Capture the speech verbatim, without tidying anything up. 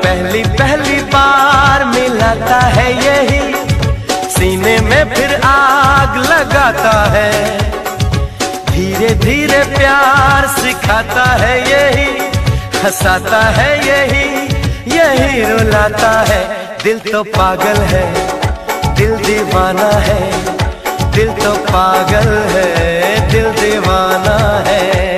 पहली पहली बार मिलाता है यही, सीने में फिर आग लगाता है। धीरे धीरे प्यार सिखाता है यही, हंसाता है यही, यही रुलाता है। दिल तो पागल है, दिल दीवाना है, दिल तो पागल है, दिल दीवाना है।